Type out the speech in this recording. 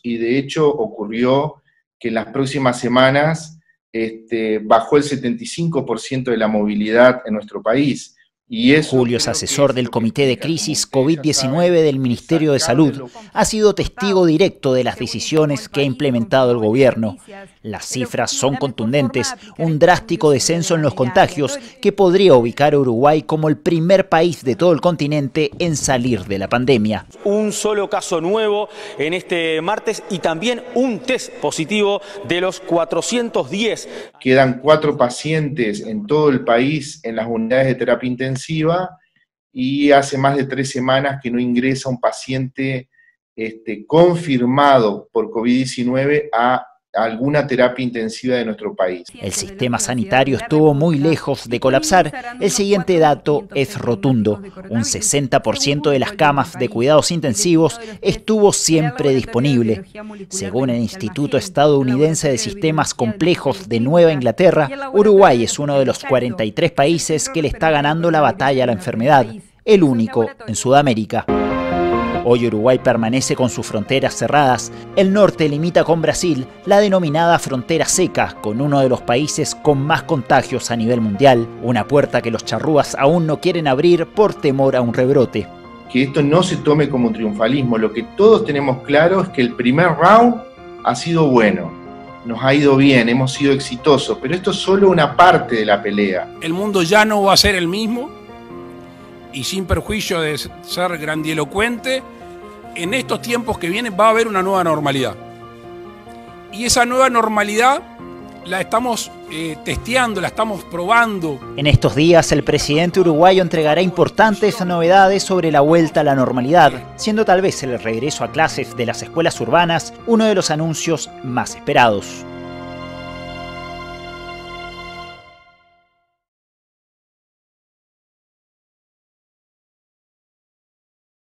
y de hecho ocurrió que en las próximas semanas bajó el 75% de la movilidad en nuestro país. Julio es asesor del Comité de Crisis COVID-19 del Ministerio de Salud. Ha sido testigo directo de las decisiones que ha implementado el gobierno. Las cifras son contundentes, un drástico descenso en los contagios que podría ubicar a Uruguay como el primer país de todo el continente en salir de la pandemia. Un solo caso nuevo en este martes y también un test positivo de los 410. Quedan 4 pacientes en todo el país en las unidades de terapia intensiva y hace más de 3 semanas que no ingresa un paciente confirmado por COVID-19 a alguna terapia intensiva de nuestro país. El sistema sanitario estuvo muy lejos de colapsar. El siguiente dato es rotundo. Un 60% de las camas de cuidados intensivos estuvo siempre disponible. Según el Instituto Estadounidense de Sistemas Complejos de Nueva Inglaterra, Uruguay es uno de los 43 países que le está ganando la batalla a la enfermedad, el único en Sudamérica. Hoy Uruguay permanece con sus fronteras cerradas. El norte limita con Brasil, la denominada frontera seca, con uno de los países con más contagios a nivel mundial. Una puerta que los charrúas aún no quieren abrir por temor a un rebrote. Que esto no se tome como un triunfalismo. Lo que todos tenemos claro es que el primer round ha sido bueno. Nos ha ido bien, hemos sido exitosos, pero esto es solo una parte de la pelea. El mundo ya no va a ser el mismo, y sin perjuicio de ser grandilocuente, en estos tiempos que vienen va a haber una nueva normalidad. Y esa nueva normalidad la estamos testeando, la estamos probando. En estos días el presidente uruguayo entregará importantes novedades sobre la vuelta a la normalidad, siendo tal vez el regreso a clases de las escuelas urbanas uno de los anuncios más esperados.